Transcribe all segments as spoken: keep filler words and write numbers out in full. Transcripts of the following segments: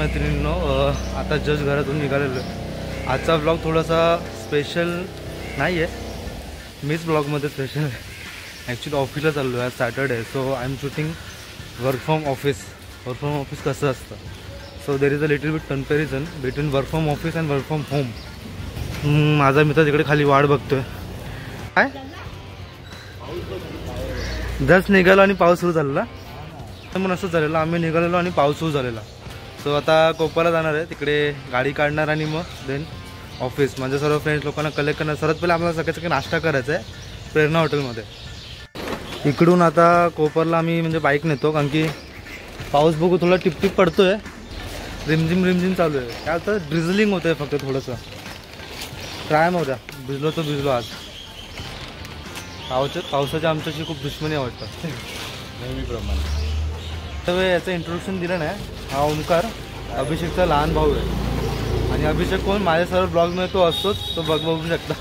मित्रमैत्रिणींनो, आता जस्ट घरातून निघालेलो आहे. आजचा ब्लॉग थोडासा स्पेशल नाही आहे, मीच ब्लॉगमध्ये स्पेशल आहे. ॲक्च्युली ऑफिसला चाललो आहे, आज सॅटर्डे आहे. So I am shooting work from office. Work from office कसं असतं, so there is a little bit comparison between work from office and work from home. माझा मित्र तिकडे खाली वाट बघतोय. काय जस्ट निघालो आणि पाऊस सुरू झालेला. म्हणून असं झालेलं, आम्ही निघालेलो आणि पाऊस सुरू झालेला. सो आता कोपाला जाणार आहे, तिकडे गाडी काढणार आणि मग देन ऑफिस. माझ्या सर्व फ्रेंड्स लोकांना कलेक्ट करणार. सर्वात पहिले आम्हाला सकाळी सकाळी नाश्ता करायचा आहे प्रेरणा हॉटेलमध्ये. इकडून आता कोपरला आम्ही म्हणजे बाईक नेतो, कारण की पाऊस बघू थोडा टिपटिप पडतो आहे, रिमझिम रिमझिम चालू आहे. काय आता ड्रिझलिंग होतं आहे फक्त थोडंसं. ट्राय मग द्या, भिजलो तर भिजलो. आज पावसाच्या पावसाच्या आमच्याशी खूप दुश्मनी वाटतं नेहमीप्रमाणे. तर याचं इंट्रोडक्शन दिलं नाही. हा ओंकार अभिषेकचा लहान भाऊ आहे. आणि अभिषेक कोण, माझ्या सर्व ब्लॉगमध्ये तो असतोच, तो बघ बघू शकता.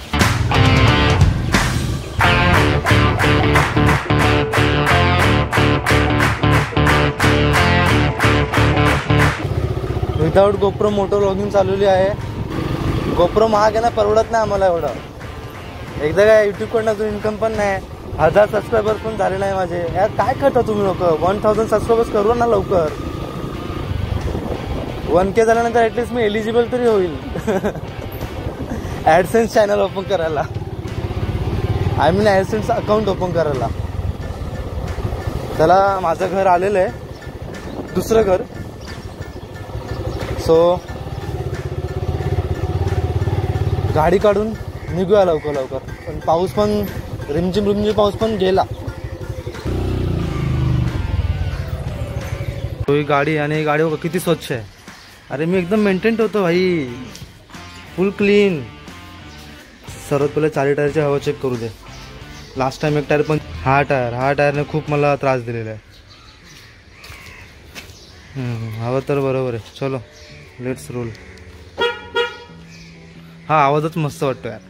विदाउट गोप्रो मोटो व्लॉगिंग चालवली आहे. गोप्रो महाग आहे ना, परवडत नाही आम्हाला एवढं. एकदा काय यूट्यूबकडनं अजून इन्कम पण नाही, हजार सबस्क्रायबर पण झाले नाही माझे. यार काय करता तुम्ही लोक, वन थाउजंड सबस्क्रायबर्स करू ना लवकर. वन के झाल्यानंतर ॲटलिस्ट मी एलिजिबल तरी होईल ॲडसेन्स चॅनल ओपन करायला. I mean AdSense account open करायला. त्याला माझं घर आलेलं आहे, दुसरं घर. सो गाडी काढून निघूया लवकर लवकर. पण पाऊस पण रिमझिम रिमझिम पाऊस पण गेला. तो ही गाडी, आणि ही गाडी किती स्वच्छ आहे. अरे मी एकदम मेंटेन ठेवतो भाई, फुल क्लीन. सर्वात पहिले चारी टायरची हवा चेक करू दे. लास्ट टाइम एक टायर पण, हा टायर हा टायरने खूप मला त्रास दिलेला आहे. हवा तर बरोबर आहे. चलो लेट्स रोल. हा आवाजच मस्त वाटतो यार.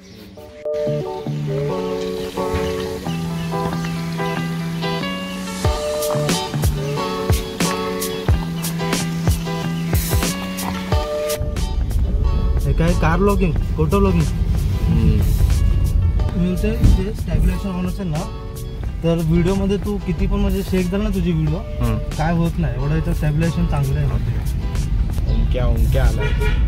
हे काय कार लॉगिंग, फोटो लॉगिंग मिळते. जे स्टॅबिलायझेशन ऑन असेल ना, तर व्हिडिओमध्ये तू किती पण म्हणजे शेक झाला ना तुझी व्हिडिओ, काय होत नाही. एवढं याचं स्टॅबिलायझेशन चांगलं आहे. ओंक्या ओंक्या आला.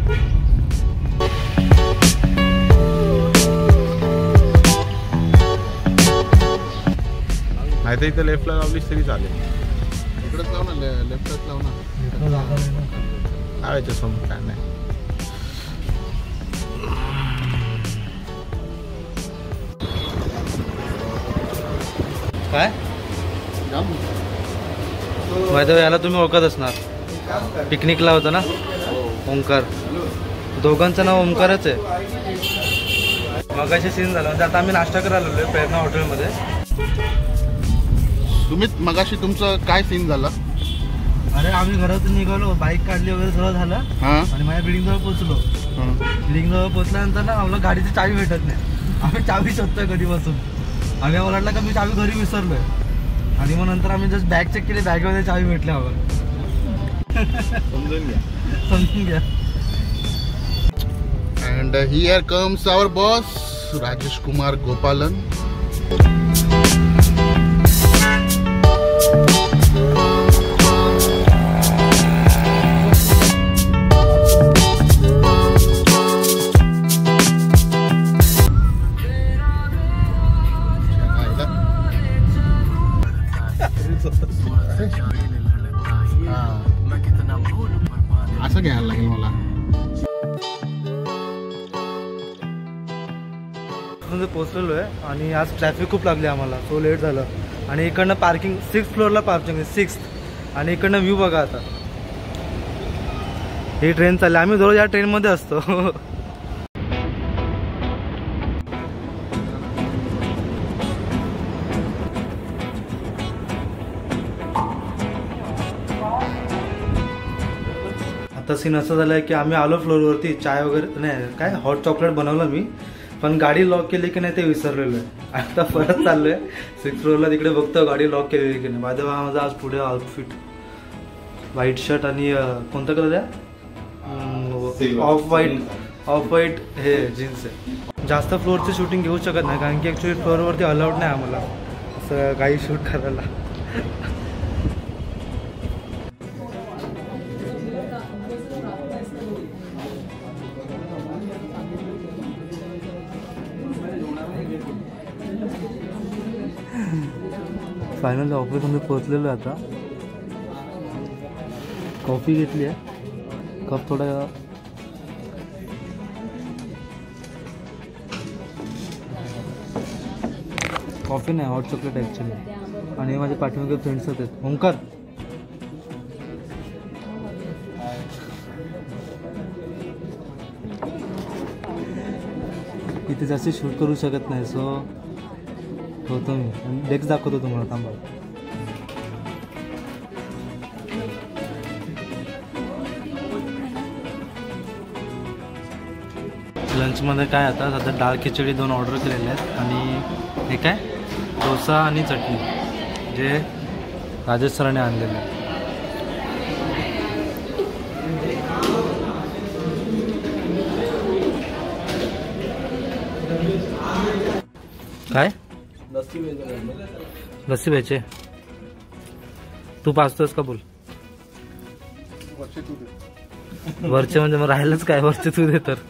नाही तर इथं लेफ्टला लावलीस तरी चालेल. इकडंच लाव ना, लेफ्टच लाव ना. लावायच्या समोर काय नाही. काय माहिती, याला तुम्ही ओळखत असणार, पिकनिकला होता ना ओंकार. दोघांचं नाव ओंकारच आहे. मगाशी सीन झाला. म्हणजे आता आम्ही नाश्ता करायला आलोय प्रेरणा हॉटेलमध्ये. तुम्ही मगाशी तुमचं काय सीन झाला? अरे आम्ही घरातून निघालो, बाईक काढली वगैरे सगळं झालं आणि माझ्या बिल्डिंग जवळ पोहोचलो. बिल्डिंग जवळ पोहोचल्यानंतर ना आम्हाला गाडीची चावी भेटत नाही. आम्ही चावी शोधतोय कधी बसून. आम्ही मला वाटलं का मी चावी घरी विसरलोय. आणि मग नंतर आम्ही जस्ट बॅग चेक केली, बॅगमध्ये चावी भेटली आम्हाला. समजून घ्या समजून घ्या. And here comes our boss Rajesh Kumar Gopalan. असं घ्यायला लागेल मला. पोहोचलेलो आहे आणि आज ट्रॅफिक खूप लागली आम्हाला, सो लेट झालं. आणि इकडनं पार्किंग सिक्स फ्लोअरला पार्किंग आहे, सिक्स. आणि इकडनं व्ह्यू बघा. आता ही ट्रेन चालली, आम्ही जवळ या ट्रेनमध्ये असतो. आता सीन असं झालं आहे की आम्ही आलो फ्लोअरवरती, चाय वगैरे नाही, काय हॉट चॉकलेट बनवलं मी, पण गाडी लॉक केली की नाही ते विसरलेलो आहे. आता परत चाललो आहे सिक्स फ्लोअरला, तिकडे बघतो गाडी लॉक केलेली की नाही. बाय द वे माझा आज पुढे आउटफिट व्हाईट शर्ट आणि अं, कोणता कलर आहे ऑफ व्हाईट ऑफ व्हाईट हे जीन्स आहे. जास्त फ्लोअरची शूटिंग घेऊ शकत नाही कारण की ॲक्च्युली फ्लोअरवरती अलाउड नाही आम्हाला असं काही शूट करायला. फायनली ऑफिसमध्ये पोहोचलेलो आहे आता. कॉफी घेतली आहे, कप थोडा कॉफी नाही हॉट चॉकलेट ॲक्च्युली. आणि माझे पाठीमागे फ्रेंड्स आहेत ओंकार. इथे जास्त शूट करू शकत नाही सो होतो मी डेस्क दाखवतो तुम्हाला थांबा. लंचमध्ये काय आता सध्या डाळ खिचडी दोन ऑर्डर केलेले आहेत आणि हे काय डोसा आणि चटणी जे राजेश सरांनी आणलेले आहे. काय लस्सी प्यायचे तू पाचतोस का बोल. वरचे म्हणजे मग राहिलंच काय वरचे तू दे तर.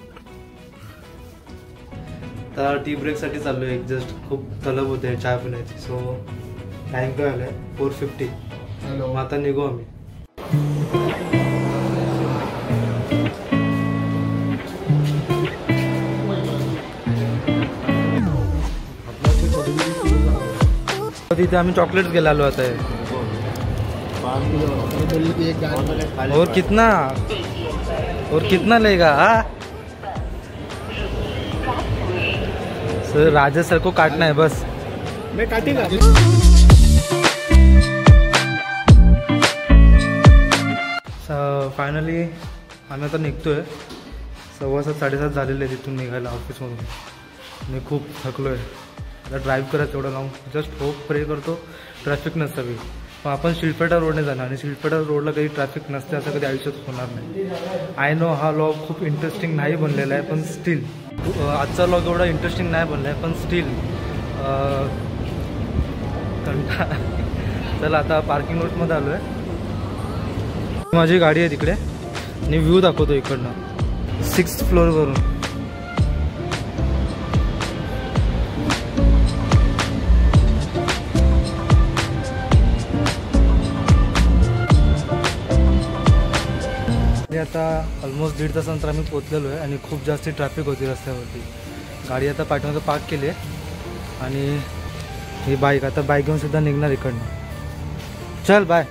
तर टी ब्रेकसाठी चाललो आहे. जस्ट खूप तलब होते चहा पिण्याची सो टाईम काय आलं आहे फोर फिफ्टी. मग आता निघू आम्ही. तिथे आम्ही चॉकलेट्स घ्यायला आलो आता. और कितना और कितना लेगा हा सर. राजा सर को काटना है बस. मैं काटेगा. फायनली आम्ही आता निघतोय. सव्वा सात साडेसात झालेले आहे तिथून निघायला ऑफिसमधून. मी खूप थकलो आहे आता ड्राईव्ह करत एवढं लावून. जस्ट होप प्रे करतो ट्रॅफिक नसावी. पण आपण शिलपेटा रोडने जाणार आणि शिलपेटा रोडला काही ट्रॅफिक नसते असं कधी आयुष्यात होणार नाही. आय नो हा लॉग खूप इंटरेस्टिंग नाही बनलेला आहे पण स्टील आजचा लॉग एवढा इंटरेस्टिंग नाही बनला आहे पण स्टील कंटा. चला आता पार्किंग लॉटमध्ये आलो आहे. माझी गाडी आहे तिकडे आणि व्ह्यू दाखवतो इकडनं सिक्स फ्लोअरवरून. आता ऑलमोस्ट दीड तासानंतर आम्ही पोचलेलो आहे आणि खूप जास्त ट्रॅफिक होती रस्त्यावरती. गाडी आता पाठीमागे पार्क केली आहे आणि ही बाईक आता बाईक घेऊन सुद्धा निघणार इकडनं. चल बाय.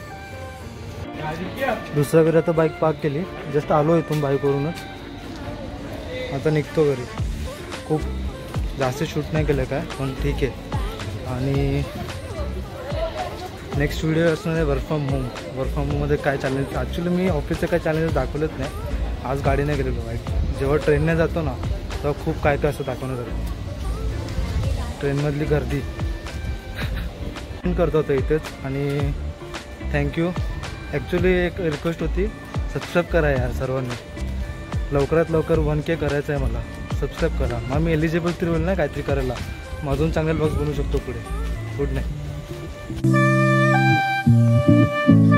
दुसऱ्या घरी आता बाईक पार्क केली. जस्ट आलो इथून बाईकवरूनच आता निघतो घरी. खूप जास्त शूट नाही केलं काय पण ठीक आहे. आणि नेक्स्ट व्हिडिओ असणार आहे work from home. Work from होममध्ये काय चॅलेंज ॲक्च्युली मी ऑफिसचे काय चॅलेंजेस दाखवलेच नाही. आज गाडीने गेलेलो बाईक. जेव्हा ट्रेनने जातो ना तेव्हा खूप काय काय असं दाखवणं जातं. ट्रेनमधली गर्दी करत होतं इथेच. आणि थँक्यू. ॲक्च्युली एक रिक्वेस्ट होती सबस्क्राईब करा यार सर्वांनी. लवकरात लवकर वन के करायचं आहे मला. सबस्क्राईब करा मग मी एलिजिबल तरी होईल ना काहीतरी करायला. मग अजून चांगले ब्लॉग्स बनवू शकतो पुढे. Good night.